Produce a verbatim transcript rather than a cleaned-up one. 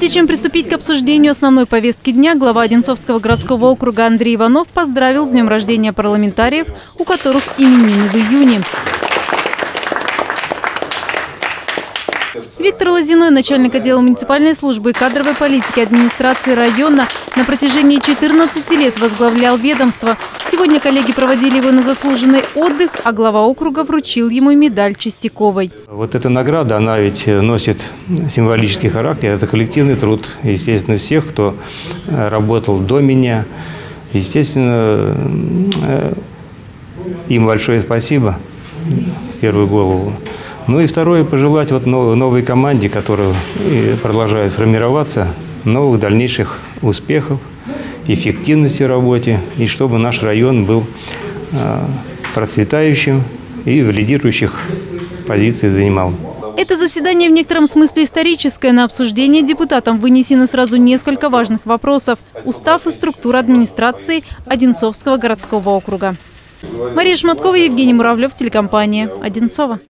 Прежде чем приступить к обсуждению основной повестки дня, глава Одинцовского городского округа Андрей Иванов поздравил с днем рождения парламентариев, у которых именины в июне. Виктор Лозиной, начальник отдела муниципальной службы и кадровой политики администрации района, на протяжении четырнадцати лет возглавлял ведомство. Сегодня коллеги проводили его на заслуженный отдых, а глава округа вручил ему медаль Чистяковой. Вот эта награда, она ведь носит символический характер. Это коллективный труд, естественно, всех, кто работал до меня. Естественно, им большое спасибо, в первую голову. Ну и второе, пожелать вот новой команде, которая продолжает формироваться, новых дальнейших успехов, эффективности в работе, и чтобы наш район был процветающим и в лидирующих позициях занимал. Это заседание в некотором смысле историческое. На обсуждение депутатам вынесены сразу несколько важных вопросов. Устав и структура администрации Одинцовского городского округа. Мария Шматкова, Евгений Муравлев, телекомпания «Одинцово».